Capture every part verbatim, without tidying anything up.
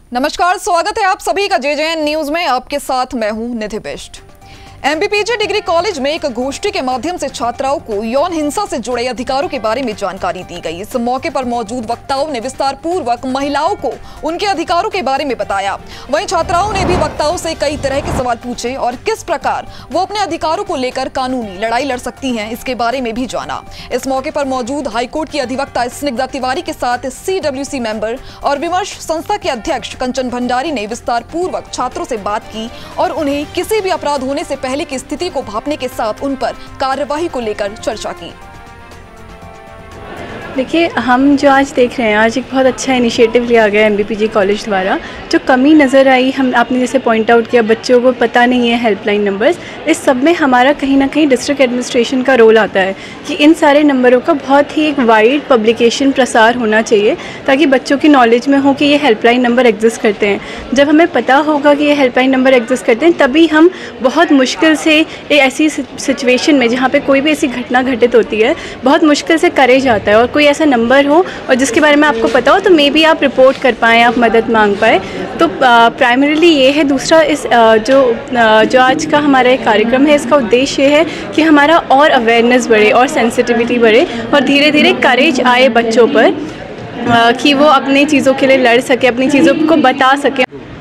नमस्कार, स्वागत है आप सभी का जे जे एन न्यूज में। आपके साथ मैं हूं Nidhi Bisht. M B P J degree college में एक गोष्ठी के माध्यम से छात्राओं को यौन हिंसा से जुड़े अधिकारों के बारे में जानकारी दी गई। इस मौके पर मौजूद वक्ताओं ने विस्तार पूर्वक महिलाओं को उनके अधिकारों के बारे में बताया। वहीं छात्राओं ने भी वक्ताओं से कई तरह के सवाल पूछे और किस प्रकार वो अपने अधिकारों को लेकर कानूनी लड़ाई लड़ सकती हैं, इसके बारे में भी जाना। इस मौके पर मौजूद हाईकोर्ट की अधिवक्ता स्निग्धा तिवारी के साथ सी डब्ल्यू सी मेंबर और विमर्श संस्था के अध्यक्ष कंचन भंडारी ने विस्तार पूर्वक छात्रों से बात की और उन्हें किसी भी अपराध होने से पहले की स्थिति को भांपने के साथ उन पर कार्यवाही को लेकर चर्चा की। देखिए, हम जो आज देख रहे हैं, आज एक बहुत अच्छा इनिशिएटिव लिया गया M B P J college द्वारा। जो कमी नज़र आई, हम आपने जैसे पॉइंट आउट किया, बच्चों को पता नहीं है हेल्पलाइन नंबर्स, इस सब में हमारा कहीं ना कहीं डिस्ट्रिक्ट एडमिनिस्ट्रेशन का रोल आता है कि इन सारे नंबरों का बहुत ही एक वाइड पब्लिकेशन प्रसार होना चाहिए ताकि बच्चों की नॉलेज में हो कि ये हेल्पलाइन नंबर एग्जिस्ट करते हैं। जब हमें पता होगा कि ये हेल्पलाइन नंबर एग्जिस्ट करते हैं, तभी हम बहुत मुश्किल से एक ऐसी सिचुएशन में जहाँ पर कोई भी ऐसी घटना घटित होती है, बहुत मुश्किल से करे जाता है। और कोई ऐसा नंबर हो और जिसके बारे में आपको पता हो तो मे बी आप रिपोर्ट कर पाएँ, आप मदद मांग पाए। तो प्राइमरीली ये है। दूसरा, इस आ, जो आ, जो आज का हमारा एक कार्यक्रम है, इसका उद्देश्य ये है कि हमारा और अवेयरनेस बढ़े और सेंसिटिविटी बढ़े और धीरे धीरे करेज आए बच्चों पर आ, कि वो अपनी चीज़ों के लिए लड़ सके, अपनी चीज़ों को बता सके।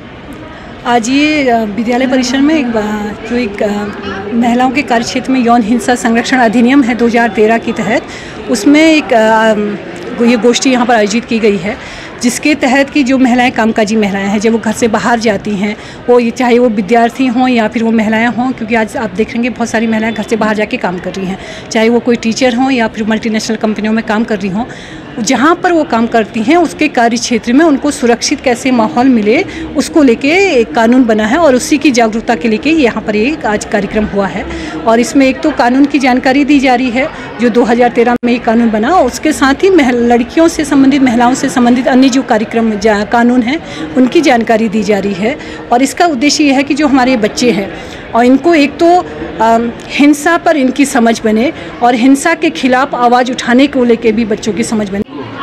आज ये विद्यालय परिसर में एक जो एक महिलाओं के कार्य क्षेत्र में यौन हिंसा संरक्षण अधिनियम है दो हज़ार तेरह के तहत, उसमें एक ये गोष्ठी यहाँ पर आयोजित की गई है, जिसके तहत कि जो महिलाएं कामकाजी महिलाएं हैं, जब वो घर से बाहर जाती हैं, वो ये चाहे वो विद्यार्थी हों या फिर वो महिलाएं हों, क्योंकि आज आप देखेंगे बहुत सारी महिलाएं घर से बाहर जाके काम कर रही हैं, चाहे वो कोई टीचर हों या फिर मल्टीनेशनल कंपनियों में काम कर रही हों। जहाँ पर वो काम करती हैं उसके कार्य क्षेत्र में उनको सुरक्षित कैसे माहौल मिले, उसको लेके एक कानून बना है और उसी की जागरूकता के लेके यहाँ पर एक आज कार्यक्रम हुआ है। और इसमें एक तो कानून की जानकारी दी जा रही है जो दो हज़ार तेरह में एक कानून बना, और उसके साथ ही लड़कियों से संबंधित, महिलाओं से संबंधित अन्य जो कार्यक्रम कानून हैं उनकी जानकारी दी जा रही है। और इसका उद्देश्य यह है कि जो हमारे बच्चे हैं और इनको एक तो आ, हिंसा पर इनकी समझ बने और हिंसा के खिलाफ आवाज़ उठाने को लेके भी बच्चों की समझ बने।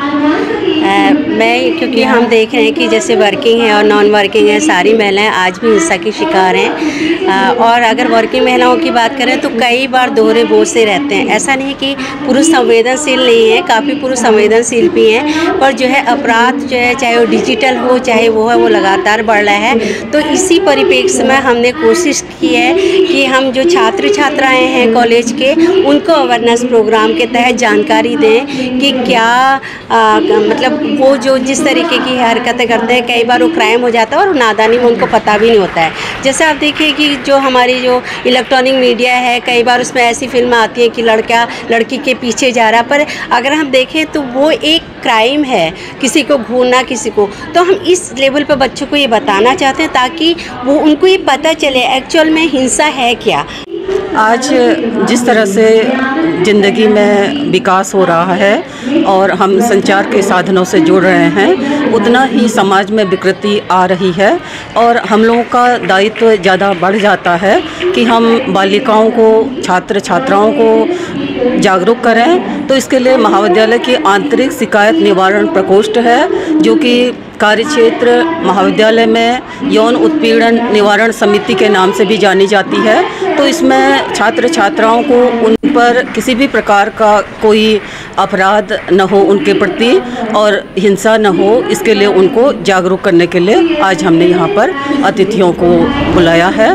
आ, मैं क्योंकि हम देख रहे हैं कि जैसे वर्किंग है और नॉन वर्किंग है, सारी महिलाएं आज भी हिंसा की शिकार हैं। आ, और अगर वर्किंग महिलाओं की बात करें तो कई बार दोहरे बोझ से रहते हैं। ऐसा नहीं कि पुरुष संवेदनशील नहीं है, काफ़ी पुरुष संवेदनशील भी हैं, पर जो है अपराध जो है, चाहे वो डिजिटल हो चाहे वो है, वो लगातार बढ़ रहा है। तो इसी परिप्रेक्ष्य में हमने कोशिश की है कि हम जो छात्र छात्राएँ हैं कॉलेज के, उनको अवेयरनेस प्रोग्राम के तहत जानकारी दें कि क्या आ, मतलब वो जो जिस तरीके की हरकतें करते हैं, कई बार वो क्राइम हो जाता है और नादानी में उनको पता भी नहीं होता है। जैसे आप देखिए कि जो हमारी जो इलेक्ट्रॉनिक मीडिया है, कई बार उसमें ऐसी फिल्म आती है कि लड़का लड़की के पीछे जा रहा है, पर अगर हम देखें तो वो एक क्राइम है, किसी को घूरना किसी को। तो हम इस लेवल पर बच्चों को ये बताना चाहते हैं ताकि वो उनको ये पता चले एक्चुअल में हिंसा है क्या। आज जिस तरह से ज़िंदगी में विकास हो रहा है और हम संचार के साधनों से जुड़ रहे हैं, उतना ही समाज में विकृति आ रही है और हम लोगों का दायित्व ज़्यादा बढ़ जाता है कि हम बालिकाओं को, छात्र छात्राओं को जागरूक करें। तो इसके लिए महाविद्यालय की आंतरिक शिकायत निवारण प्रकोष्ठ है, जो कि कार्यक्षेत्र महाविद्यालय में यौन उत्पीड़न निवारण समिति के नाम से भी जानी जाती है। तो इसमें छात्र छात्राओं को उन पर किसी भी प्रकार का कोई अपराध न हो उनके प्रति और हिंसा न हो, इसके लिए उनको जागरूक करने के लिए आज हमने यहाँ पर अतिथियों को बुलाया है।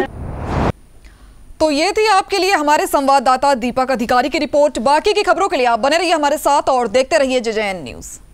तो ये थी आपके लिए हमारे संवाददाता दीपक अधिकारी की रिपोर्ट। बाकी की खबरों के लिए आप बने रहिए हमारे साथ और देखते रहिए जे जे एन न्यूज।